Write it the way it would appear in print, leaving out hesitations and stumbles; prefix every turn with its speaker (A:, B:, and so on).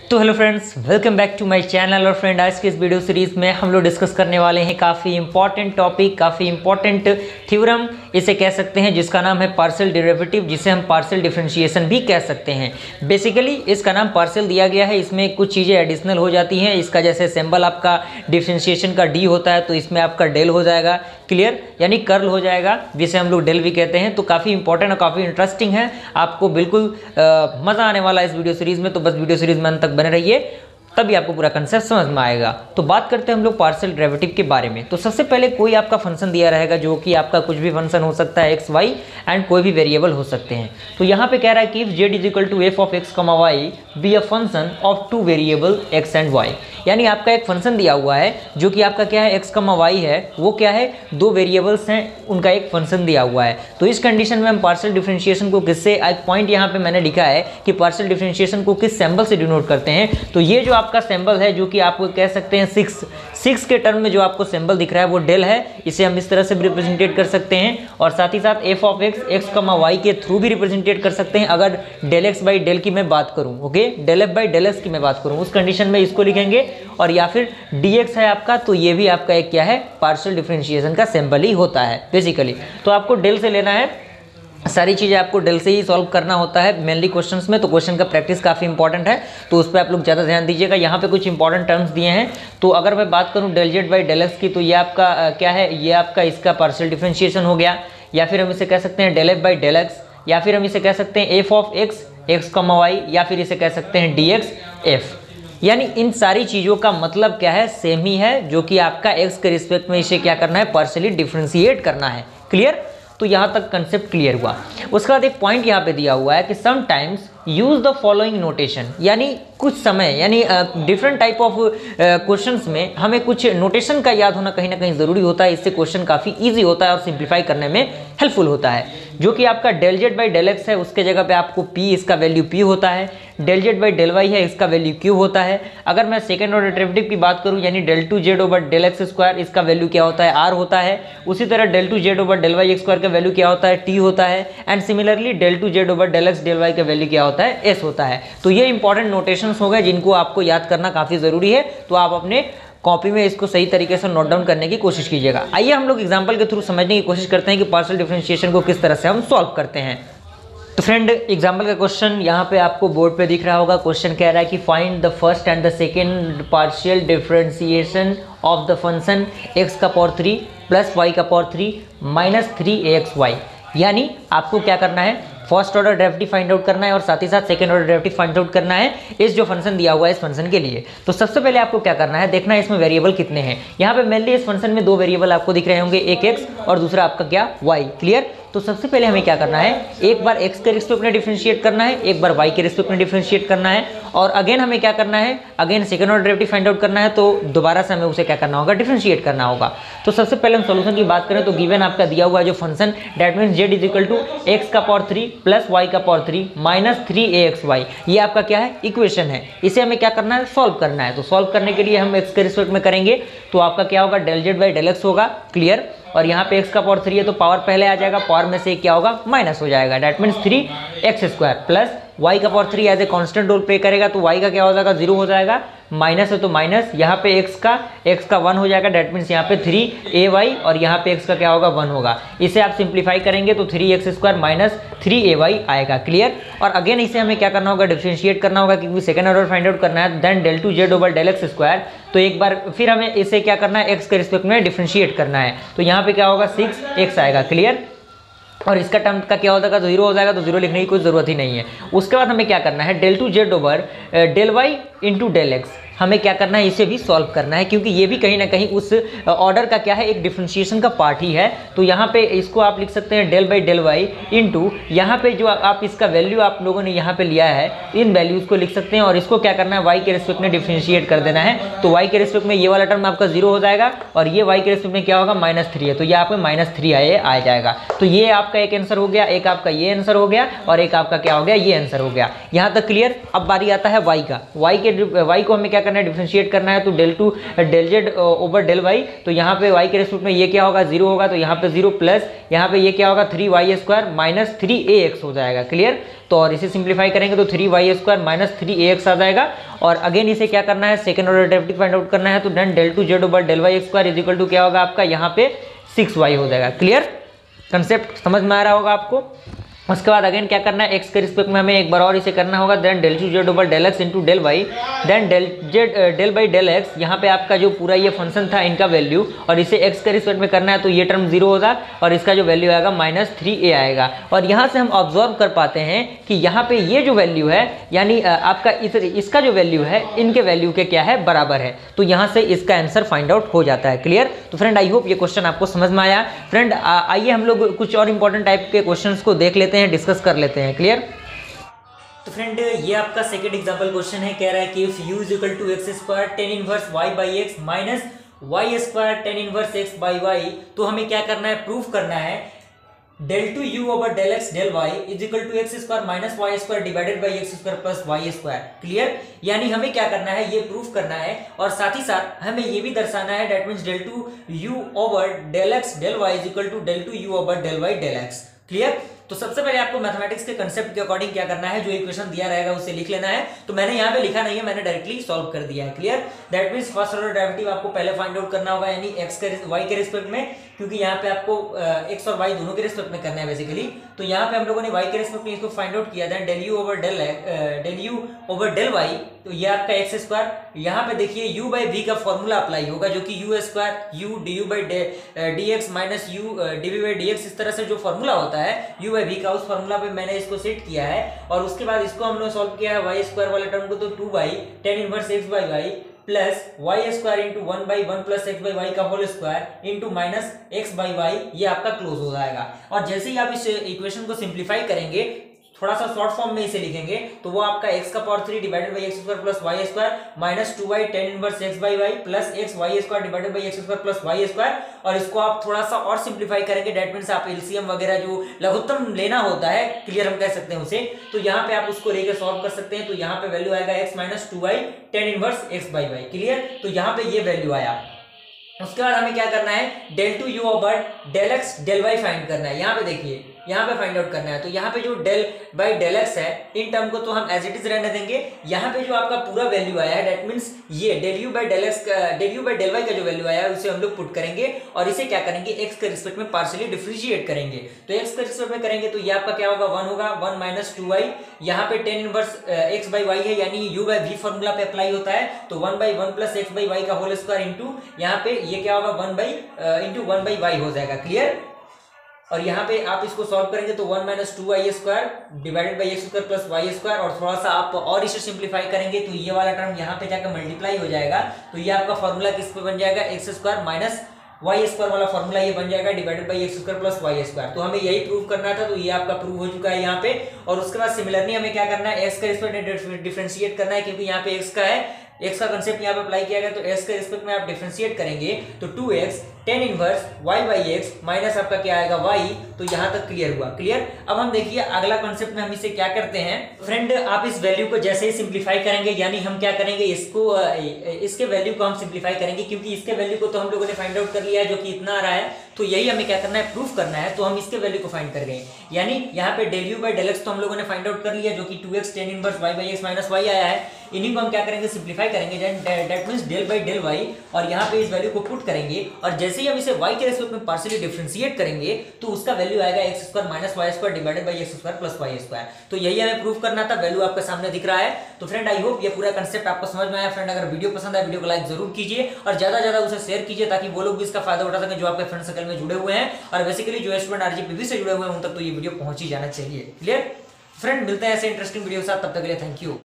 A: तो hello friends, welcome back to my channel. और friend, आज के इस वीडियो सीरीज में हम लोग डिस्कस करने वाले हैं काफ़ी इंपॉर्टेंट टॉपिक, काफ़ी इंपॉर्टेंट थ्योरम इसे कह सकते हैं, जिसका नाम है पार्शियल डेरिवेटिव, जिसे हम पार्शियल डिफरेंशिएशन भी कह सकते हैं। बेसिकली इसका नाम पार्शियल दिया गया है, इसमें कुछ चीज़ें एडिशनल हो जाती हैं। इसका जैसे सिंबल आपका डिफरेंशिएशन का डी होता है, तो इसमें आपका डेल हो जाएगा, क्लियर, यानी कर्ल हो जाएगा, जिसे हम लोग डेल भी कहते हैं। तो काफ़ी इंपॉर्टेंट और काफ़ी इंटरेस्टिंग है, आपको बिल्कुल मज़ा आने वाला है इस वीडियो सीरीज़ में। तो बस वीडियो सीरीज़ में अंत तक बने रहिए, तभी आपको पूरा कंसेप्ट समझ में आएगा। तो बात करते हैं हम लोग पार्शियल डेरिवेटिव के बारे में। तो सबसे पहले कोई आपका फंक्शन दिया रहेगा, जो कि आपका कुछ भी फंक्शन हो सकता है, एक्स वाई, एंड कोई भी वेरिएबल हो सकते हैं। तो यहाँ पे कह रहा है कि if z is equal to f of x comma y be a function of two variable x and y, यानी आपका एक फंक्शन दिया हुआ है जो कि आपका क्या है, एक्स कमा वाई है, वो क्या है, दो वेरिएबल्स हैं, उनका एक फंक्शन दिया हुआ है। तो इस कंडीशन में हम पार्शियल डिफरेंशिएशन को किससे, एक पॉइंट यहाँ पे मैंने लिखा है कि पार्शियल डिफरेंशिएशन को किस सिंबल से डिनोट करते हैं। तो ये जो आपका सिंबल है, जो कि आप कह सकते हैं सिक्स के टर्म में जो आपको सिंबल दिख रहा है वो डेल है, इसे हम इस तरह से भी रिप्रेजेंटेट कर सकते हैं। और साथ ही साथ f of x x comma y के थ्रू भी रिप्रेजेंटेट कर सकते हैं, अगर डेल एक्स बाई डेल की मैं बात करूं, okay, del f by del x की मैं बात करूं, उस कंडीशन में इसको लिखेंगे। और या फिर dx है आपका, तो ये भी आपका एक क्या है, पार्शियल डिफरेंशिएशन का सिंबल ही होता है बेसिकली। तो आपको डेल से लेना है, सारी चीज़ें आपको डेल से ही सॉल्व करना होता है मेनली क्वेश्चंस में। तो क्वेश्चन का प्रैक्टिस काफ़ी इंपॉर्टेंट है, तो उस पर आप लोग ज़्यादा ध्यान दीजिएगा। यहाँ पे कुछ इंपॉर्टेंट टर्म्स दिए हैं। तो अगर मैं बात करूँ del z by del x की, तो ये आपका क्या है, ये आपका इसका पार्शियल डिफरेंशिएशन हो गया। या फिर हम इसे कह सकते हैं del f by del x, या फिर हम इसे कह सकते हैं f of x x comma y, या फिर इसे कह सकते हैं डी एक्स एफ। यानी इन सारी चीज़ों का मतलब क्या है, सेम ही है, जो कि आपका एक्स के रिस्पेक्ट में इसे क्या करना है, पार्शियली डिफरेंशिएट करना है, क्लियर। तो यहाँ तक कंसेप्ट क्लियर हुआ। उसके बाद एक पॉइंट यहाँ पे दिया हुआ है कि sometimes use the following notation, यानी कुछ समय, यानी डिफरेंट टाइप ऑफ क्वेश्चंस में हमें कुछ नोटेशन का याद होना कहीं ना कहीं ज़रूरी होता है। इससे क्वेश्चन काफ़ी इजी होता है और सिंप्लीफाई करने में हेल्पफुल होता है। जो कि आपका del z by del x है, उसके जगह पे आपको p, इसका वैल्यू p होता है। Del z by del y है, इसका वैल्यू q होता है। अगर मैं सेकेंड ऑर्डर डेरिवेटिव की बात करूँ, यानी del two z over del x square, इसका वैल्यू क्या होता है, r होता है। उसी तरह del two z over del y x square का वैल्यू क्या होता है, t होता है। And similarly del two z over del x del y का वैल्यू क्या होता है, s होता है। तो ये इंपॉर्टेंट नोटेशंस हो गए, जिनको आपको याद करना काफ़ी ज़रूरी है। तो आप अपने कॉपी में इसको सही तरीके से नोट डाउन करने की कोशिश कीजिएगा। आइए हम लोग एग्जांपल के थ्रू समझने की कोशिश करते हैं कि पार्शियल डिफरेंशिएशन को किस तरह से हम सॉल्व करते हैं। तो फ्रेंड, एग्जांपल का क्वेश्चन यहाँ पे आपको बोर्ड पे दिख रहा होगा। क्वेश्चन कह रहा है कि find the first and the second partial differentiation of the function x का पावर 3 प्लस वाई का पावर 3 माइनस 3ax y। यानी आपको क्या करना है, first order derivative find out करना है और साथ ही साथ second order derivative find out करना है इस जो फंक्शन दिया हुआ है इस फंक्शन के लिए। तो सबसे पहले आपको क्या करना है, देखना है इसमें वेरिएबल कितने हैं। यहाँ पे मेनली इस फंक्शन में दो वेरिएबल आपको दिख रहे होंगे, एक x और दूसरा आपका क्या, y, क्लियर। तो सबसे पहले हमें क्या करना है, एक बार x के रिस्पेक्ट में डिफरेंशिएट करना है, एक बार y के रिस्पेक्ट में डिफरेंशिएट करना है, और अगेन हमें क्या करना है, again second order derivative find out करना है। तो दोबारा से हमें उसे क्या करना होगा, डिफरेंशिएट करना होगा। तो सबसे पहले हम सॉल्यूशन की बात करें तो गिवन आपका दिया हुआ है जो function, that means z is equal to x का पावर 3 प्लस वाई का पावर 3 माइनस 3ax y, ये आपका क्या है, इक्वेशन है। इसे हमें क्या करना है, सॉल्व करना है। तो सॉल्व करने के लिए हम x के रिस्पेक्ट में करेंगे, तो आपका क्या होगा, del z by del x होगा, क्लियर। और यहाँ पे x का पावर 3 है, तो पावर पहले आ जाएगा, पावर में से क्या होगा, माइनस हो जाएगा, that means 3x square plus y का power 3 as a constant role play करेगा, तो y का क्या हो जाएगा, 0 हो जाएगा, माइनस है तो माइनस, यहाँ पे x का 1 हो जाएगा, दैट मीन्स यहाँ पे 3ay, और यहाँ पे x का क्या होगा, 1 होगा। इसे आप सिंप्लीफाई करेंगे तो 3x स्क्वायर माइनस 3ay आएगा, क्लियर। और अगेन इसे हमें क्या करना होगा, डिफरेंशिएट करना होगा, क्योंकि सेकंड ऑर्डर फाइंड आउट करना है। Then del two z over del x square, तो एक बार फिर हमें इसे क्या करना है, x के रिस्पेक्ट में डिफरेंशिएट करना है। तो यहाँ पे क्या होगा, 6x आएगा, क्लियर। और इसका टर्म का क्या हो जाएगा, तो 0 हो जाएगा, तो 0 लिखने की कोई ज़रूरत ही नहीं है। उसके बाद हमें क्या करना है, del two z over del y into del x, हमें क्या करना है, इसे भी सॉल्व करना है, क्योंकि ये भी कहीं ना कहीं उस ऑर्डर का क्या है, एक डिफरेंशिएशन का पार्ट ही है। तो यहाँ पे इसको आप लिख सकते हैं del by del y into, यहाँ पे जो आप इसका वैल्यू आप लोगों ने यहाँ पे लिया है, इन वैल्यूज़ को लिख सकते हैं। और इसको क्या करना है, वाई के रिस्पेक्ट में डिफरेंशिएट कर देना है। तो वाई के रिस्पेक्ट में ये वाला टर्म आपका 0 हो जाएगा, और ये वाई के रिस्पेक्ट में क्या होगा, -3 है, तो ये आपका -3 आ जाएगा। तो ये आपका एक आंसर हो गया, एक आपका ये आंसर हो गया, और एक आपका क्या हो गया, ये आंसर हो गया। यहाँ तक क्लियर। अब बारी आता है वाई का। वाई को हमें क्या करना है, डिफरेंशिएट करना है, तो del two del z over del y, तो यहाँ पे y के रेस्पेक्ट में ये क्या होगा, 0 होगा, तो यहाँ पे 0 प्लस यहाँ पे ये क्या होगा 3y² माइनस 3ax हो जाएगा। क्लियर। तो और इसे सिंप्लीफाई करेंगे तो 3y² माइनस 3ax आ जाएगा। और अगेन इसे क्या करना है, second order derivative find out करना है, तो then del two z over del y² is equal to क्या होगा आपका यहाँ पे 6y हो जाएगा। क्लियर, कंसेप्ट समझ में आ रहा होगा आपको। उसके बाद अगेन क्या करना है, x के रिस्पेक्ट में हमें एक बार और इसे करना होगा, then del two z over del x into del y, then del by del x. यहाँ पे आपका जो पूरा ये फंक्शन था इनका वैल्यू, और इसे x के रिस्पेक्ट में करना है, तो ये टर्म 0 होगा और इसका जो वैल्यू आएगा माइनस 3a आएगा। और यहाँ से हम ऑब्जर्व कर पाते हैं कि यहाँ पे ये जो वैल्यू है, यानी आपका इसका जो वैल्यू है इनके वैल्यू के क्या है, बराबर है। तो यहाँ से इसका आंसर फाइंड आउट हो जाता है। क्लियर। तो फ्रेंड आई होप ये क्वेश्चन आपको समझ में आया। फ्रेंड आइए हम लोग कुछ और इंपॉर्टेंट टाइप के क्वेश्चन को देख लेते हैं, डिस्कस कर लेते हैं। क्लियर। तो फ्रेंड ये आपका सेकंड एग्जांपल क्वेश्चन है, कह रहा है कि if u is equal to x square tan inverse y by x minus y square tan inverse x by y, तो हमें क्या करना है, प्रूफ करना है del two u over del x del y is equal to x square minus y square divided by x square plus y square. Clear. यानी हमें क्या करना है, ये प्रूफ करना है, और साथ ही साथ हमें ये भी दर्शाना है, that means del two u over del x del y is equal to del two u over del y del x. Clear. तो सबसे पहले आपको मैथमेटिक्स के कंसेप्ट के अकॉर्डिंग क्या करना है, जो इक्वेशन दिया रहेगा उसे लिख लेना है। तो मैंने यहाँ पे लिखा नहीं है, मैंने डायरेक्टली सॉल्व कर दिया है। Clear. That means first order derivative आपको पहले फाइंड आउट करना होगा, यानी y के रिस्पेक्ट में, क्योंकि यहाँ पे आपको x और y दोनों के रिस्पेक्ट में करना है बेसिकली। तो यहाँ पे हम लोगों ने y के रिस्पेक्ट में इसको फाइंड आउट किया था, del u over del y, तो ये आपका एक्स स्क्वायर। यहाँ पे देखिए u बाई v का फॉर्मूला अप्लाई होगा, जो कि u square u du by dx minus u dv by dx, इस तरह से जो फॉर्मूला होता है u बाई v का, उस फॉर्मूला पे मैंने इसको सेट किया है। और उसके बाद इसको हमने सॉल्व किया है y स्क्वायर वाले टर्म को, तो 2 by tan inverse x by y plus y square into 1 by 1 plus x by y का whole square into minus x by y, ये आपका क्लोज हो जाएगा। और जैसे ही आप इस इक्वेशन को सिंप्लीफाई करेंगे, थोड़ा सा शॉर्ट फॉर्म में इसे लिखेंगे, तो वो आपका x का power 3 divided by x square plus y square minus 2 by tan inverse x by y plus x y square divided by x square plus y square. और इसको आप थोड़ा सा और सिंप्लीफाई करेंगे, दैट मींस आप एलसीएम वगैरह जो लघुत्तम लेना होता है, क्लियर, हम कह सकते हैं उसे, तो यहाँ पे आप उसको लेकर सॉल्व कर सकते हैं। तो यहाँ पे वैल्यू आएगा x minus 2 by tan inverse x by y. Clear. तो यहाँ पे ये वैल्यू आया। उसके बाद हमें क्या करना है, del two u over del x del y find करना है। यहाँ पे देखिए, यहाँ पे फाइंड आउट करना है। तो यहाँ पे जो डेल बाई डेल एक्स है, इन टर्म को तो हम एज इट इज रहने देंगे। यहाँ पे जो आपका पूरा वैल्यू आया है, दैट मींस ये del u by del x del u by del y का जो वैल्यू आया है, उसे हम लोग पुट करेंगे और इसे क्या करेंगे, एक्स के रिस्पेक्ट में पार्शियली डिफरेंशिएट करेंगे। तो एक्स के रिस्पेक्ट में करेंगे तो ये आपका क्या होगा, 1 होगा, 1 माइनस 2y। यहाँ पे tan inverse x by y है, यानी यू बाई वी फॉर्मूला पे अप्लाई होता है, तो 1 by 1 plus x by y का होल स्क्वायर इंटू यहाँ पे ये क्या होगा, 1 बाई इंटू 1 बाई वाई हो जाएगा। क्लियर। और यहाँ पे आप इसको सॉल्व करेंगे तो 1 minus 2y square divided by x square plus y square, और थोड़ा सा आप और इसे सिंप्लीफाई करेंगे तो ये वाला टर्म यहाँ पे जाकर मल्टीप्लाई हो जाएगा। तो ये आपका फॉर्मूला किस पे बन जाएगा, x square minus y square वाला फॉर्मूला ये बन जाएगा divided by x square plus y square. तो हमें यही प्रूव करना था, तो ये आपका प्रूव हो चुका है यहाँ पे। और उसके बाद सिमिलरली हमें क्या करना है, एक्स का रिस्पेक्ट डिफरेंशिएट करना है, क्योंकि यहाँ पे एक्स का है, एक्स का कंसेप्ट यहाँ पे अप्लाई किया गया। तो एक्स के रिस्पेक्ट में आप डिफरेंशिएट करेंगे तो 2x tan inverse y by x minus आपका क्या आएगा y। तो यहाँ तक क्लियर हुआ। क्लियर। अब हम देखिए अगला कंसेप्ट में हम इसे क्या करते हैं, फ्रेंड आप इस वैल्यू को जैसे ही सिंप्लीफाई करेंगे, यानी हम क्या करेंगे, इसको इसके वैल्यू को हम सिंप्लीफाई करेंगे, क्योंकि इसके वैल्यू को तो हम लोगों ने फाइंड आउट कर लिया है, जो कि इतना आ रहा है। तो यही हमें क्या करना है, प्रूफ करना है। तो हम इसके वैल्यू को फाइंड कर गए, यानी यहाँ पे del u by del x तो हम लोगों ने फाइंड आउट कर लिया, जो कि 2x tan inverse y by x minus y आया है। इन्हीं को हम क्या करेंगे, सिंप्लीफाई करेंगे, that means del by del y, और यहाँ पे इस वैल्यू को पुट करेंगे। और जैसे ही हम इसे y के रेस्पेक्ट में पार्शियली डिफरेंशिएट करेंगे, तो उसका वैल्यू आएगा x square minus y square divided by x square plus y square. तो यही हमें प्रूफ करना था, वैल्यू आपके सामने दिख रहा है। तो फ्रेंड आई होप ये पूरा कंसेप्ट आपको समझ में आया। फ्रेंड अगर वीडियो पसंद आए, वीडियो को लाइक जरूर कीजिए और ज्यादा ज्यादा उसे शेयर कीजिए, ताकि वो लोग भी इसका फायदा उठा सकें जो आपके फ्रेंड सर्कल में जुड़े हुए हैं। और बेसिकली जो स्टूडेंट आरजीपीवी से जुड़े हुए हैं, उन तक तो ये वीडियो पहुंच ही जाना चाहिए। क्लियर। फ्रेंड मिलते हैं ऐसे इंटरेस्टिंग वीडियो के साथ, तब तक के लिए थैंक यू।